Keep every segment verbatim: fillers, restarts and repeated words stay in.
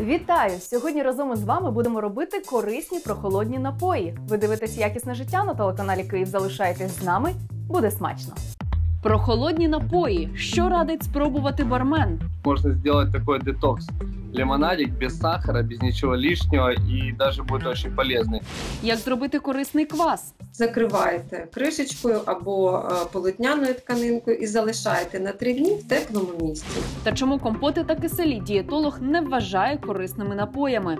Вітаю! Сьогодні разом із вами будемо робити корисні прохолодні напої. Ви дивитесь «Якісне життя» на телеканалі Київ. Залишайтесь з нами, буде смачно! Прохолодні напої. Що радить спробувати бармен? Можно сделать такой детокс. Лимонадик без сахара, без ничего лишнего и даже будет очень полезный. Як зробити корисний квас? Закриваєте кришечкою або полотняною тканинкою і залишаєте на три дні в теплому місці. Та чому компоти та киселі дієтолог не вважає корисними напоями?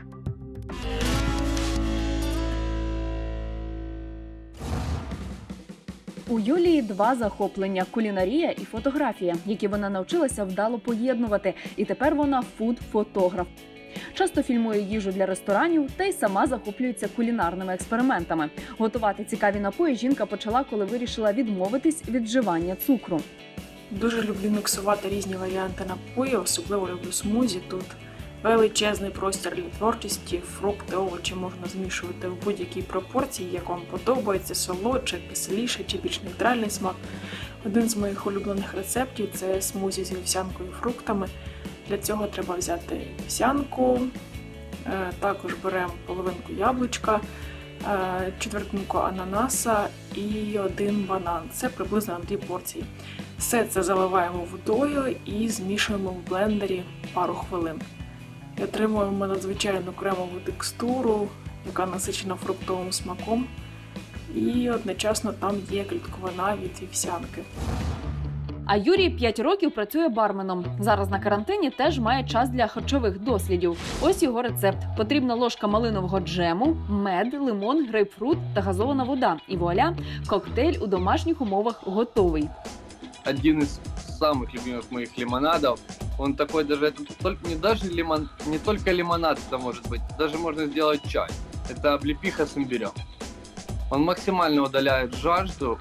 У Юлії два захоплення – кулінарія і фотографія, які вона навчилася вдало поєднувати. І тепер вона фуд-фотограф. Часто фільмує їжу для ресторанів та й сама захоплюється кулінарними експериментами. Готувати цікаві напої жінка почала, коли вирішила відмовитись від вживання цукру. Дуже люблю міксувати різні варіанти напоїв, особливо люблю смузі. Тут величезний простір для творчості, фрукти, овочі можна змішувати в будь-якій пропорції, як вам подобається, солодше, кисліше чи більш нейтральний смак. Один з моїх улюблених рецептів – це смузі з вівсянкою і фруктами. Для цього треба взяти вівсянку, також беремо половинку яблучка, четвертинку ананаса і один банан. Це приблизно на дві порції. Все це заливаємо водою і змішуємо в блендері пару хвилин. І отримуємо надзвичайну кремову текстуру, яка насичена фруктовим смаком. І одночасно там є клітковина від вівсянки. А Юрій п'ять років працює барменом. Зараз на карантині теж має час для харчових дослідів. Ось його рецепт. Потрібна ложка малинового джему, мед, лимон, грейпфрут та газована вода. І вуаля, коктейль у домашніх умовах готовий. Один из самых любимых моих лимонадов. Он такой даже, это только, не даже лимон, не только лимонад это может быть, даже можно сделать чай. Это облепиха с имбирем. Он максимально удаляет жажду.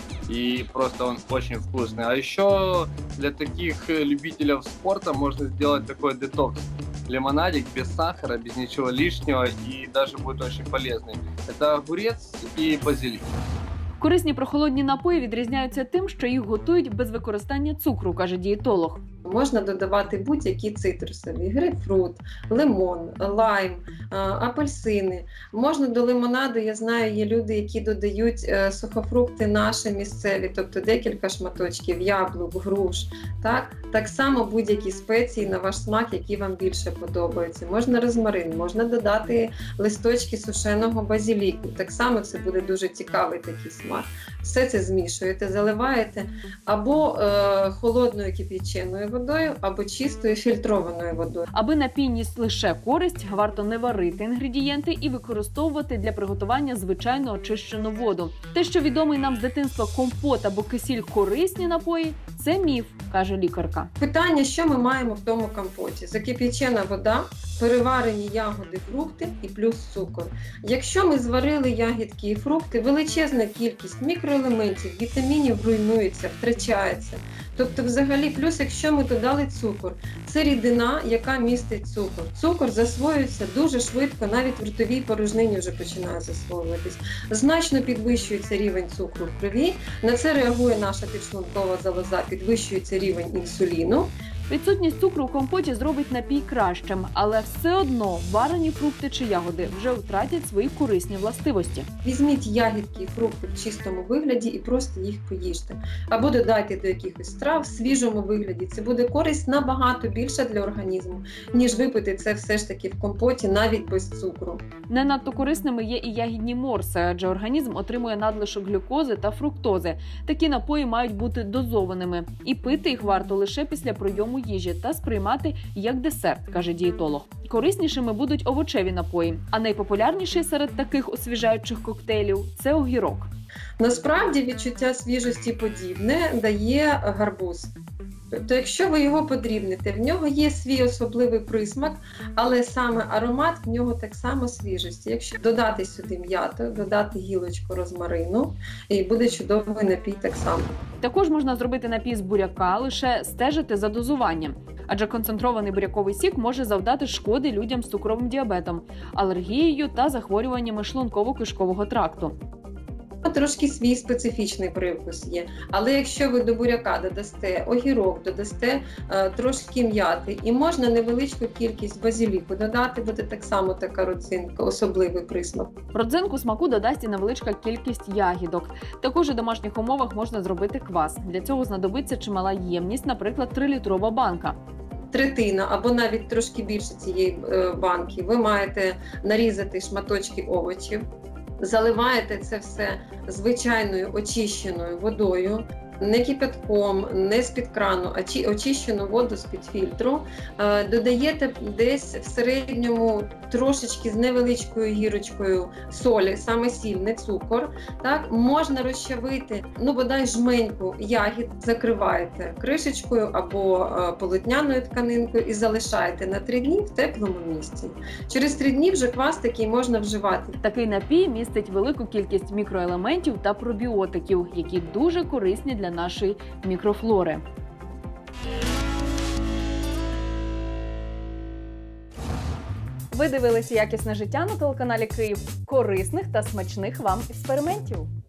И просто он очень вкусный. А еще для таких любителей спорта можно сделать такой детокс. Лимонадик без сахара, без ничего лишнего и даже будет очень полезный. Это огурец и базилик. Корисні прохолодні напої відрізняються тим, що їх готують без використання цукру, каже дієтолог. Можна додавати будь-які цитрусові, грейпфрут, лимон, лайм, апельсини. Можна до лимонаду, я знаю, є люди, які додають сухофрукти наші місцеві, тобто декілька шматочків, яблук, груш. Так, так само будь-які спеції на ваш смак, які вам більше подобаються. Можна розмарин, можна додати листочки сушеного базиліку. Так само це буде дуже цікавий такий смак. Все це змішуєте, заливаєте або е, холодною кип'яченою водою, або чистою фільтрованою водою. Аби напій ніс лише користь, варто не варити інгредієнти і використовувати для приготування звичайно очищену воду. Те, що відомий нам з дитинства компот або кисіль корисні напої – це міф, каже лікарка. Питання, що ми маємо в тому компоті? Закип'ячена вода, переварені ягоди, фрукти і плюс цукор. Якщо ми зварили ягідки і фрукти, величезна кількість мікроелементів, вітамінів руйнується, втрачається. Тобто взагалі, плюс якщо ми додали цукор, це рідина, яка містить цукор. Цукор засвоюється дуже швидко, навіть в ротовій порожнині вже починає засвоюватись. Значно підвищується рівень цукру в крові, на це реагує наша підшлункова залоза, підвищується рівень інсуліну. Відсутність цукру у компоті зробить напій кращим, але все одно варені фрукти чи ягоди вже втратять свої корисні властивості. Візьміть ягідки і фрукти в чистому вигляді і просто їх поїжте. Або додайте до якихось страв в свіжому вигляді. Це буде користь набагато більша для організму, ніж випити це все ж таки в компоті навіть без цукру. Не надто корисними є і ягідні морси, адже організм отримує надлишок глюкози та фруктози. Такі напої мають бути дозованими. І пити їх варто лише після прийому їжі та сприймати як десерт, каже дієтолог. Кориснішими будуть овочеві напої, а найпопулярніший серед таких освіжаючих коктейлів – це огірок. Насправді відчуття свіжості подібне дає гарбуз. Тобто, якщо ви його подрібните, в нього є свій особливий присмак, але саме аромат в нього так само свіжості. Якщо додати сюди м'яту, додати гілочку розмарину, і буде чудовий напій так само. Також можна зробити напій з буряка, лише стежити за дозуванням. Адже концентрований буряковий сік може завдати шкоди людям з цукровим діабетом, алергією та захворюваннями шлунково-кишкового тракту. трошки свій специфічний привкус є. Але якщо ви до буряка додасте огірок, додасте е, трошки м'яти, і можна невеличку кількість базиліку додати, буде так само така родзинка, особливий присмак. Родзинку смаку додасть і невеличка кількість ягідок. Також у домашніх умовах можна зробити квас. Для цього знадобиться чимала ємність, наприклад, трилітрова банка. Третина або навіть трошки більше цієї е, банки ви маєте нарізати шматочки овочів, заливаєте це все звичайною очищеною водою, не кипятком, не з-під крану, а чи- очищену воду з-під фільтру. Е, додаєте десь в середньому трошечки з невеличкою гірочкою солі, саме сіль, не цукор. Так? Можна розчавити, ну бодай жменьку ягід, закриваєте кришечкою або е, полотняною тканинкою і залишаєте на три дні в теплому місці. Через три дні вже квас такий можна вживати. Такий напій містить велику кількість мікроелементів та пробіотиків, які дуже корисні для нашої мікрофлори. Ви дивилися «Якісне життя» на телеканалі Київ. Корисних та смачних вам експериментів!